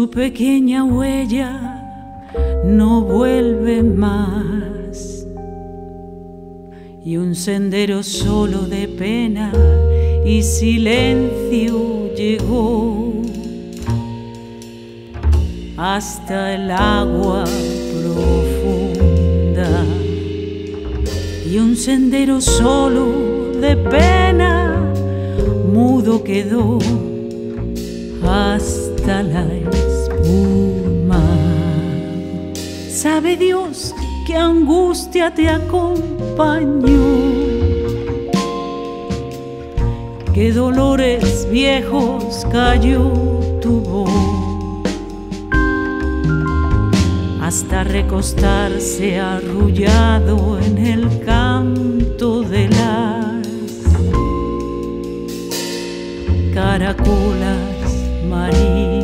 Su pequeña huella no vuelve más, y un sendero solo de pena y silencio llegó hasta el agua profunda, y un sendero solo de pena mudo quedó hasta la espuma. Sabe Dios qué angustia te acompañó, qué dolores viejos cayó tu voz, hasta recostarse arrullado en el canto de las caracolas marinas,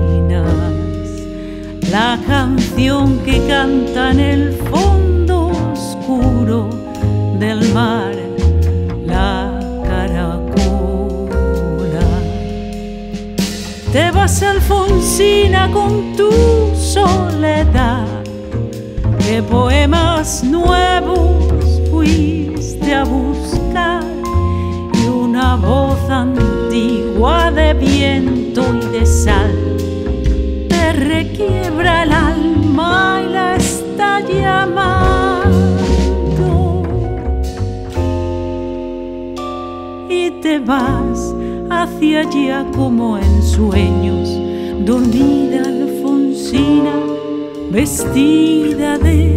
la canción que canta en el fondo oscuro del mar, la caracola. Te vas, Alfonsina, con tu soledad, qué poemas nuevos fuiste a buscar, y una voz antigua de viento y de sal te requiebra el alma y la está llamando, y te vas hacia allá como en sueños, dormida Alfonsina, vestida de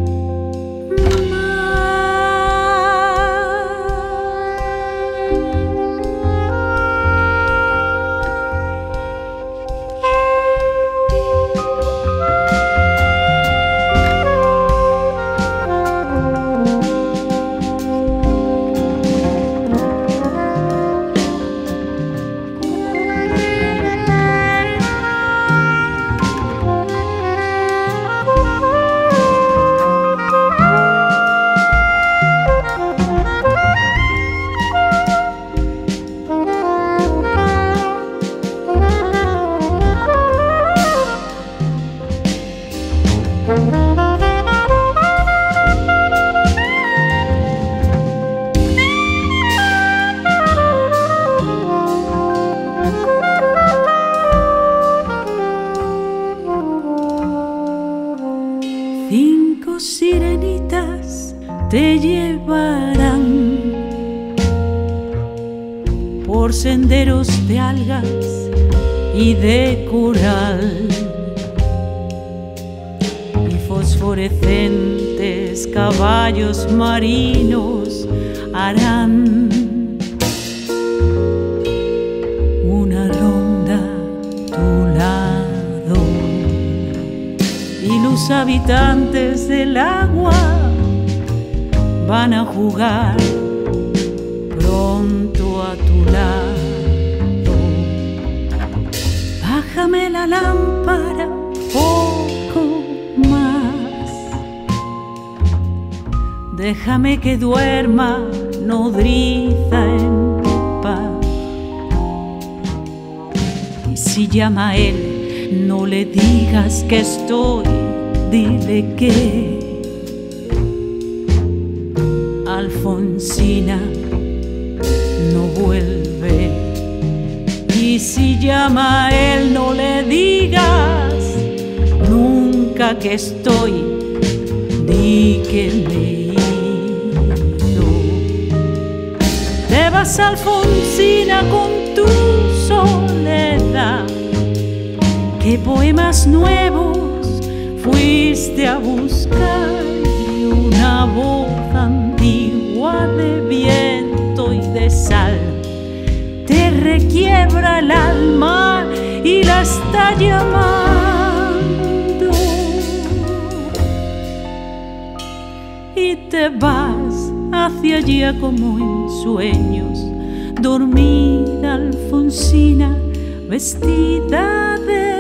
te llevarán por senderos de algas y de coral, y fosforescentes caballos marinos harán una ronda a tu lado, y los habitantes del agua van a jugar pronto a tu lado. Bájame la lámpara poco más, déjame que duerma nodriza en paz. Y si llama a él, no le digas que estoy, dile que Alfonsina no vuelve. Y si llama a él, no le digas nunca que estoy, di que me he ido. Te vas, Alfonsina, con tu soledad, qué poemas nuevos fuiste a buscar, y una voz antigua de viento y de sal te requiebra el alma y la está llamando, y te vas hacia allá como en sueños, dormida Alfonsina, vestida de